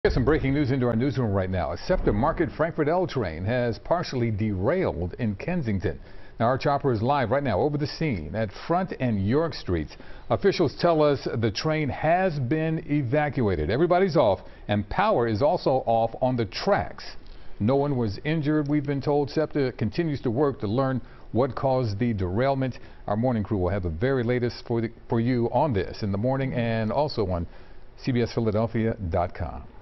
Get some breaking news into our newsroom right now. A SEPTA Market-Frankford L train has partially derailed in Kensington. Now our chopper is live right now over the scene at Front and York Streets. Officials tell us the train has been evacuated. Everybody's off and power is also off on the tracks. No one was injured, we've been told. SEPTA continues to work to learn what caused the derailment. Our morning crew will have the very latest for you on this in the morning and also on CBSPhiladelphia.com.